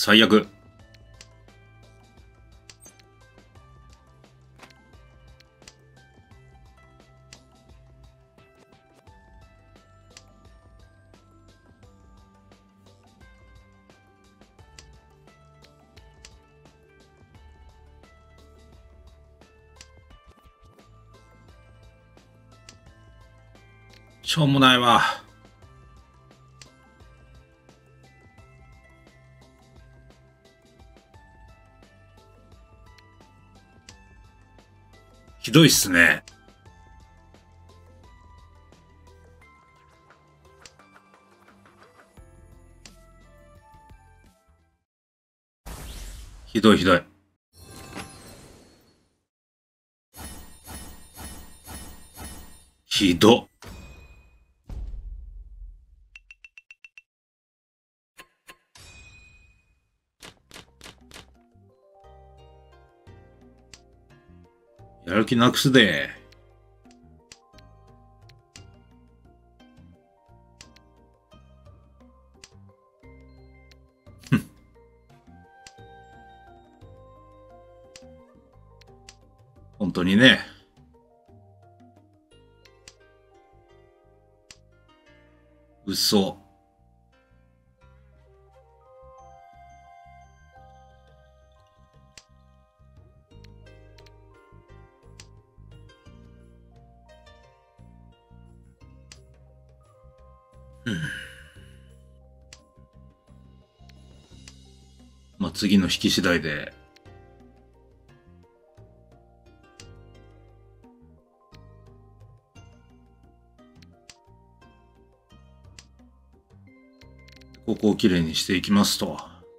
最悪。しょうもないわ。ひどいっすね。ひどいひどい。ひど。やる気なくすで。本当にね。嘘。うん。まあ次の引き次第で。ここをきれいにしていきますと。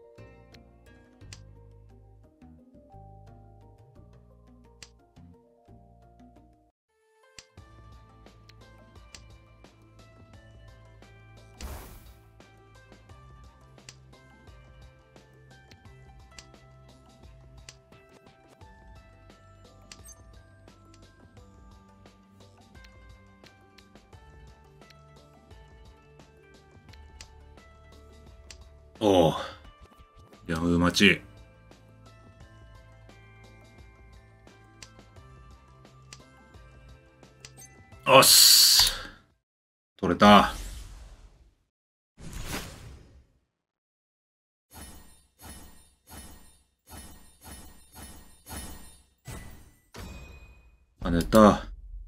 おう。ヤム待ち。おっす。取れた。跳ねた。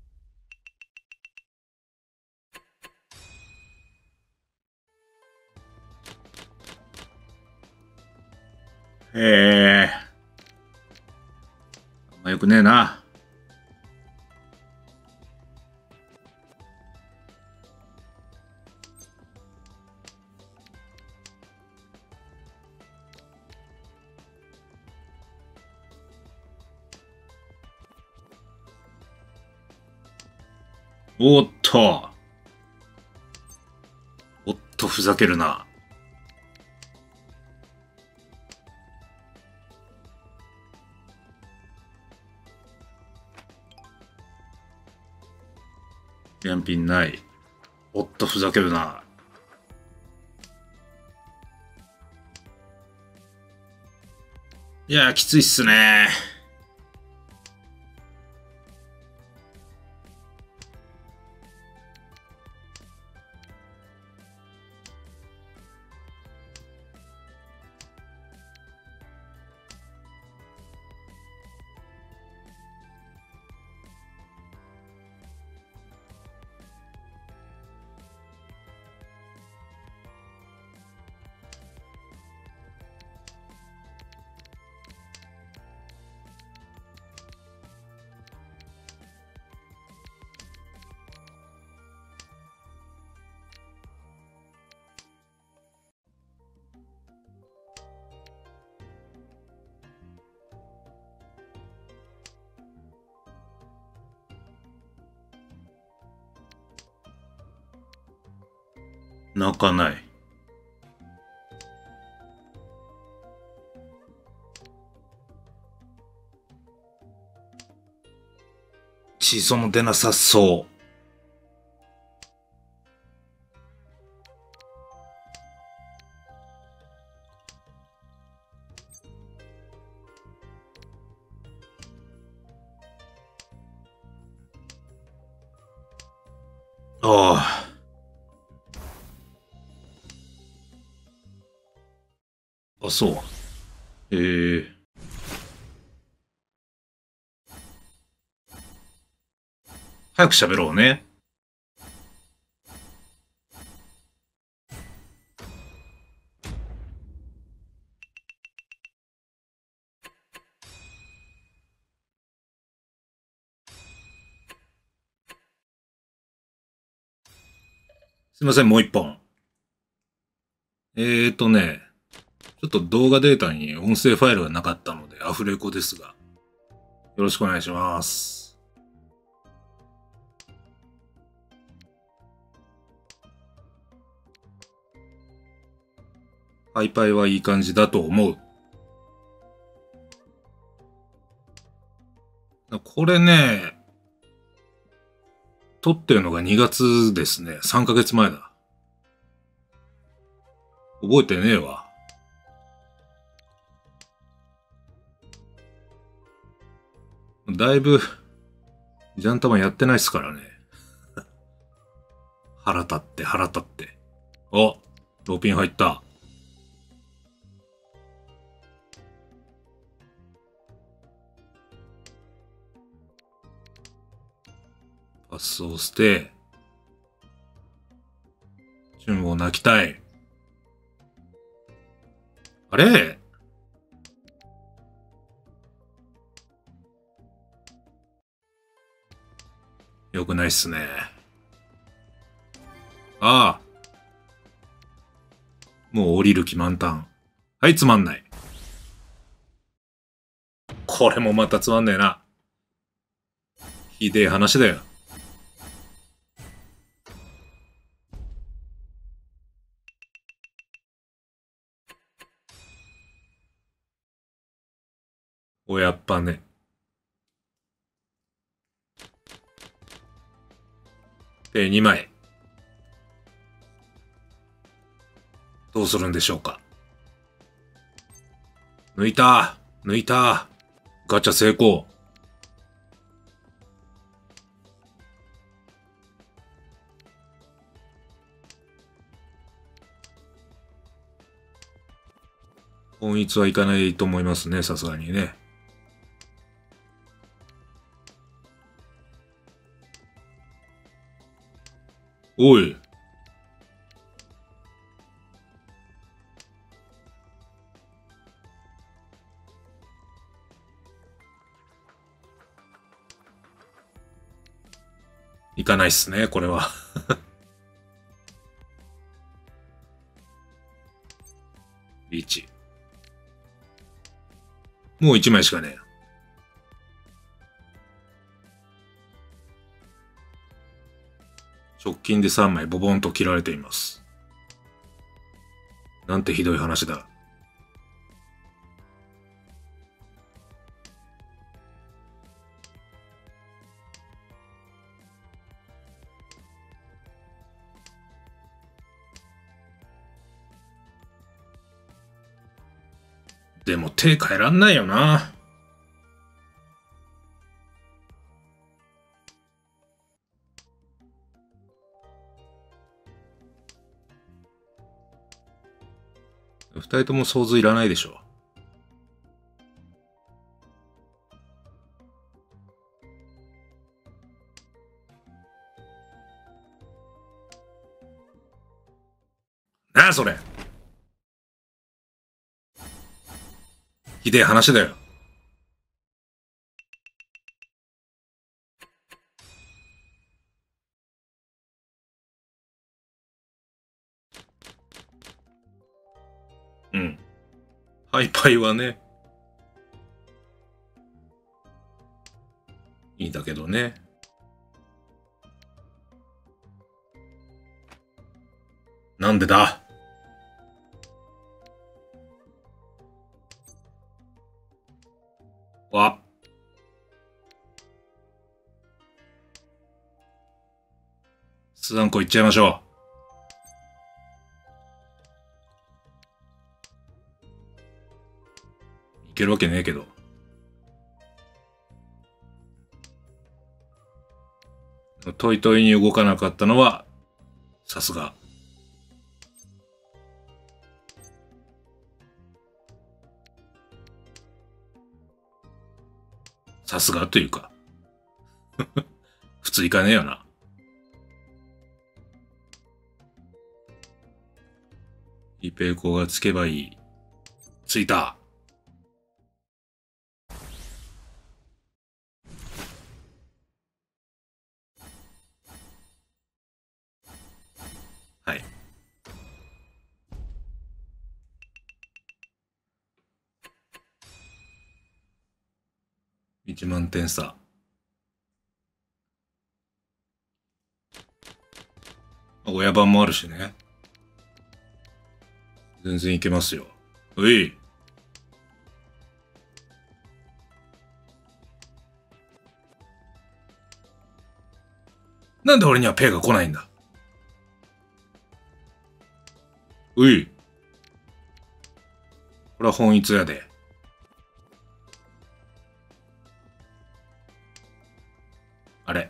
へえ。あんまよくねえな。おっと。おっと、ふざけるな。ヤンピンない。おっと、ふざけるな。いや、きついっすね。泣かない。血その出なさそう。 ああ。あ、そう。早く喋ろうね。すいません、もう一本。ね、ちょっと動画データに音声ファイルがなかったのでアフレコですが、よろしくお願いします。ハイパイはいい感じだと思う。これね、撮ってるのが2月ですね。3ヶ月前だ。覚えてねえわ。だいぶ、ジャンタマやってないっすからね。腹立って腹立って。あ、ローピン入った。パスを捨て、チュンを泣きたい。あれよくないっすね。ああ。もう降りる気満タン。はい、つまんない。これもまたつまんねえな。ひでえ話だよ。おやっぱね。で、2枚。どうするんでしょうか。抜いた。抜いた。ガチャ成功。本一はいかないと思いますね、さすがにね。おい。いかないっすね、これは。リーチ。もう1枚しかねえ。直近で3枚ボボンと切られています。なんてひどい話だ。でも手変えらんないよな。2人とも想像いらないでしょ。なあそれ。ひでえ話だよ。うん。ハイパイはね、いいんだけどね。なんでだ。わ。スザンコ行っちゃいましょう。いけるわけねえけど。 トイトイに動かなかったのは、さすが。さすがというか。普通いかねえよな。イペイコがつけばいい。ついた。はい。1万点差。親番もあるしね。全然いけますよ。うい。なんで俺にはペイが来ないんだ。うい。これは本一やで。あれ。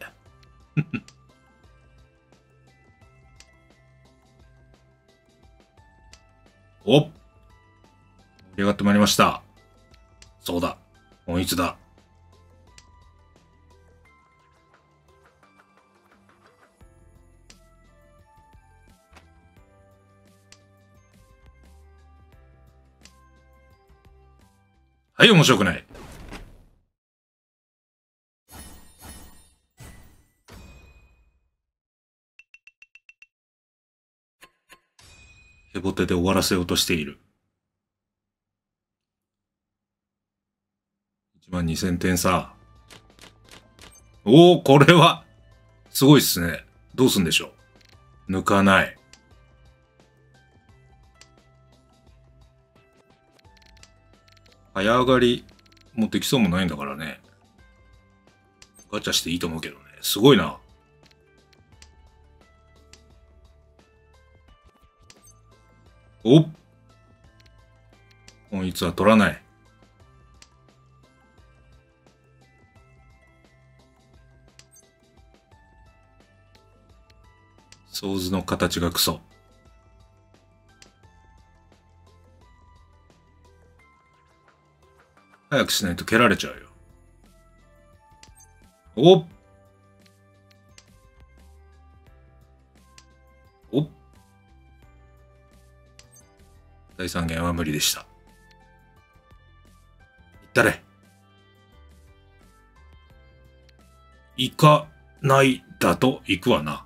お、盛り上がってまいりました。そうだ。本一だ。はい、面白くない。ヘボテで終わらせようとしている。1万2000点差。おお、これは、すごいっすね。どうすんでしょう。抜かない。早上がりもできそうもないんだからね。ガチャしていいと思うけどね。すごいな。お、本一は取らない。ソーズの形がクソ。早くしないと蹴られちゃうよ。おっおっ第三弦は無理でした。いったれ。行かないだと行くわな。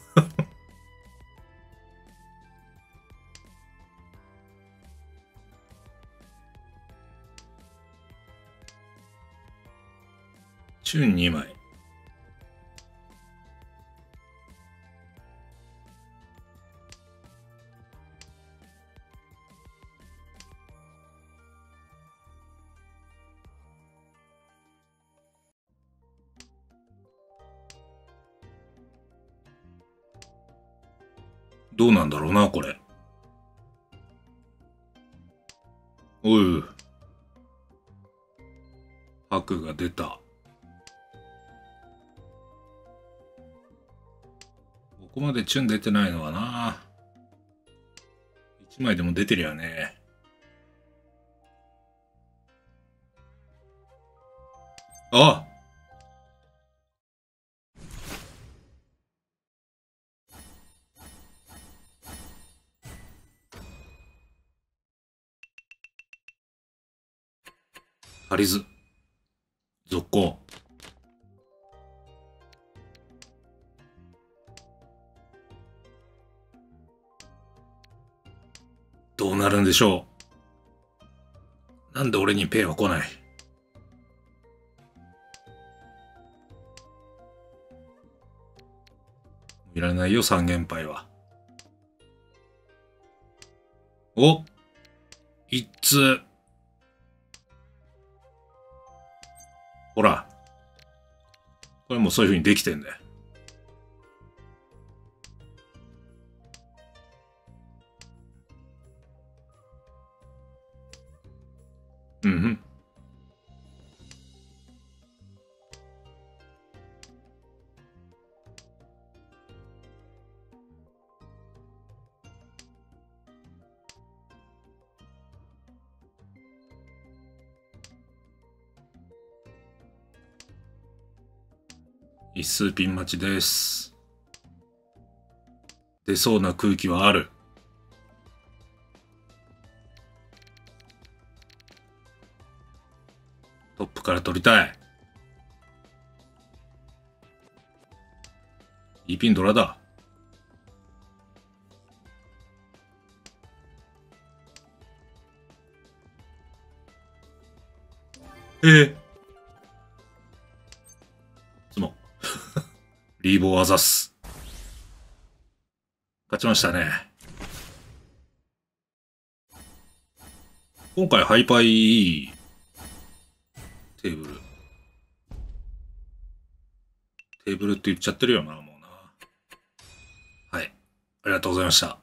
チューン2枚。どうなんだろうな、これ。おう。白が出た。ここまでチュン出てないのはな。1枚でも出てりゃね。あ、足りず。続行。どうなるんでしょう。なんで俺にペイは来ない。いらないよ、三元牌は。お、一通。ほら。これもうそういう風にできてんだよ。うんうん。 一数ピン待ちです。出そうな空気はある。トップから取りたい。いいピンドラだ。つも。リーボーアザス。勝ちましたね。今回ハイパイいいテーブル。テーブルって言っちゃってるよな、もうな。はい。ありがとうございました。